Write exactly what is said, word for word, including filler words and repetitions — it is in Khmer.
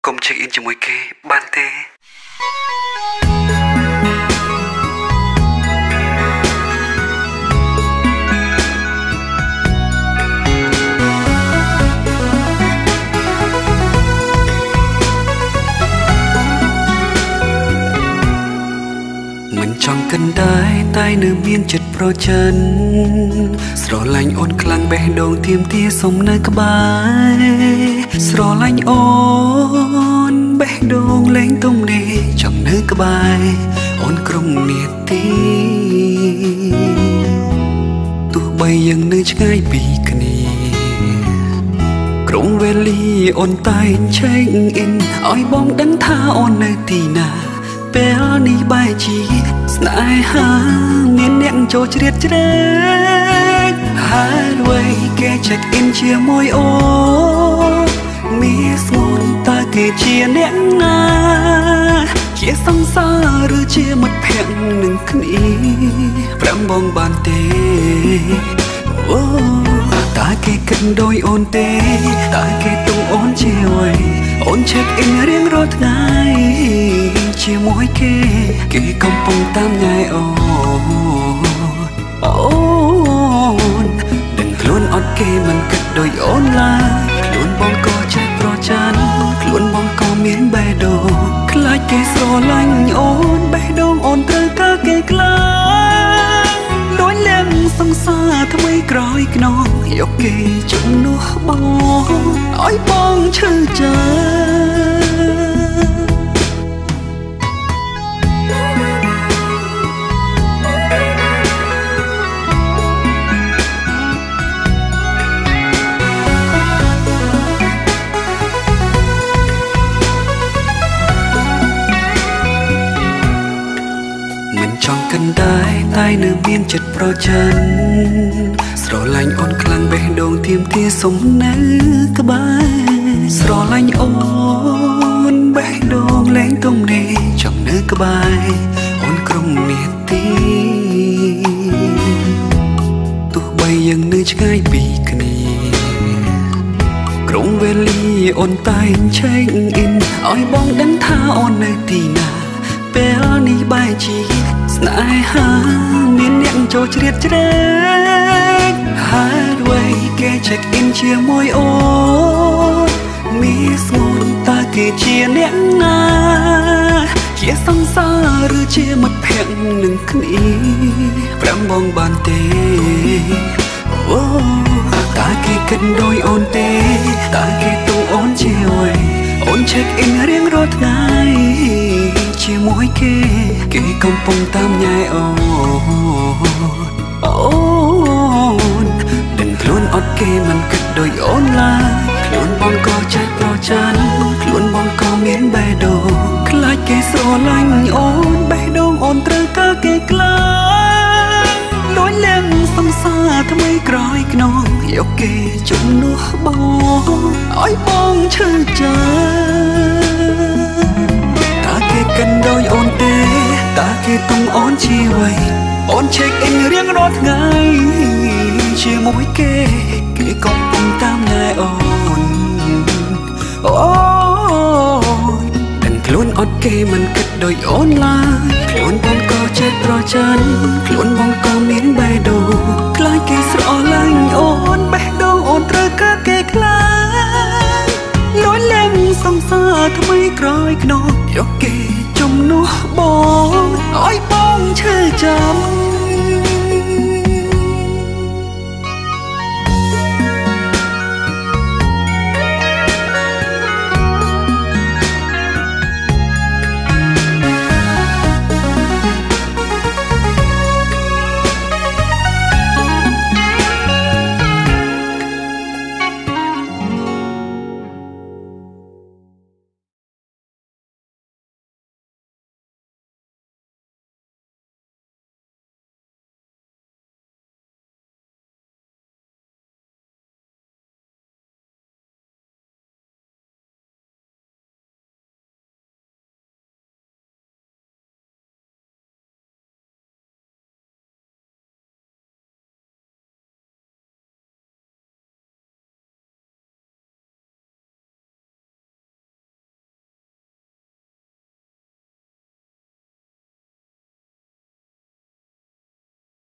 កុំ check in ជាមួយគេបានទេមិនចង់កិនដែរតែនៅមានចិត្តប្រចិនស្រឡាញ់អូនខ្លាំងបេះដូងទៀមទាសុំនៅក្បែរស្រឡាញ់អូនបេះដូងលែងទំនេរចង់នៅក្បែរអូនក្រុមនាទីទោះបីយើងនៅឆ្ងាយពីគ្នាក្រុមវេលាអូនតែង check in ឲ្យបងដឹងថាអូននៅទីណាពេលនេះបែរជាស្នេហាមានអ្នកចូលជ្រៀតជ្រែកហើយអ្វីគេ check in ជាមួយអូនមានស្ងួនតើគេជាអ្នកណាជាសង្សារឬជាមិត្តភក្តិនឹងគ្នាប្រាំបងបានទេអូតើគេគិតដោយអូនទេតើគេទុំអូនជាអ្វីអូន check in រៀងរាល់ថ្ងៃជាមួយគេគេកំពុងតាមញ៉ែអូអូនដឹងខ្លួនអត់គេមិនគិតដូចអូនឡើយខ្លួនបងក៏ចេះប្រច័ណ្ឌខ្លួនបងក៏មានបេះដូងខ្លាចគេស្រឡាញ់អូនបេះដូងអូនត្រូវការគេខ្លាំងដូចលែងសង្សារថ្មីក្រោយខ្នងយកគេជំនួសបងឲ្យបងឈឺចិត្តចង់កិនដែរតែនៅមានចិត្តប្រចិនស្រឡាញ់អូនខ្លាំងបេះដូងទៀមទាសុំនៅក្បែរស្រឡាញ់អូនបេះដូងលែងទំនេរចង់នៅក្បែរអូនក្រុមនាទីទោះបីយើងនៅឆ្ងាយពីគ្នាក្រុមវេលាអូនតែង check in ឲ្យបងដឹងថាអូននៅទីណាពេលនេះបែរជាស្នេហាមានអ្នកចូលជ្រៀតជ្រែកហើយអ្វីគេ check in ជាមួយអូនមានស្ងួនតើគេជាអ្នកណាជាសង្សារឬជាមិត្តភក្តិនឹងគ្នាប្រាំបងបានទេអូតើគេគិតដោយអូនទេតើគេទុំអូនជាអ្វីអូន check in រៀងរាល់ថ្ងៃជាមួយគេគេកំពុងតាមញ៉ែអូអូនដឹងខ្លួនអត់គេមិនគិតដូចអូនឡើយខ្លួនបងក៏ចេះប្រច័ណ្ឌខ្លួនបងក៏មានបេះដូងខ្លាចគេស្រឡាញ់អូនបេះដូងអូនត្រូវការគេខ្លាំងដូចលែងសង្សារថ្មីក្រោយខ្នងយកគេជំនួសបងឲ្យបងឈឺចិត្តគេកិនដោយអូនទេតើគេទុំអូនជាអ្វីអូន check in រៀងរាល់ថ្ងៃជាមួយគេគេកំពុងតាមញ៉ែអូនអូនដឹងខ្លួនអត់គេមិនគិតដូចអូនឡើយខ្លួនបងក៏ចេះប្រច័ណ្ឌខ្លួនបងក៏មានបេះដូងខ្លាចគេស្រឡាញ់អូនបេះដូងអូនត្រូវការគេខ្លាំងលួចលែងសង្សារថ្មីក្រោយខ្នងយកគេជំនួសបងឲ្យបងឈឺចាំ